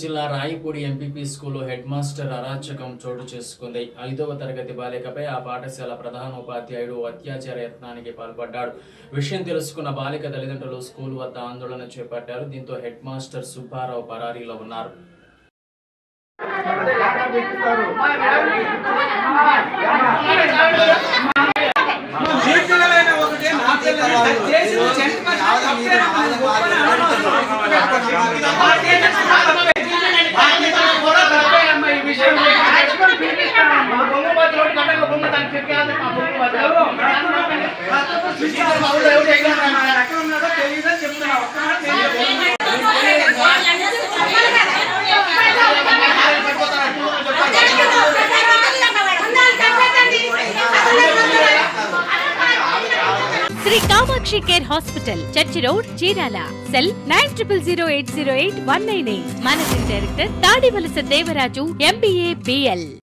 జిల్లా రాయపూడి ఎంపీపీ స్కూల్లో headmaster అరాచకం చోటు చేసుకుంది. 5వ తరగతి బాలికపై ఆ పాఠశాల ప్రధానోపాధ్యాయుడు అత్యాచార యత్నానికి పాల్పడ్డాడు. విషయం తెలుసుకున్న బాలిక తల్లిదండ్రులు స్కూల్ వద్ద ఆందోళన చేపట్టారు. దీంతో హెడ్ మాస్టర్ సుబ్బారావు పరారీలో ఉన్నారు. Sri Kamakshi care hospital, church road, Chirala. Cell 9000808198. Managing director Tadivalasa Devaraju, MBA, BL.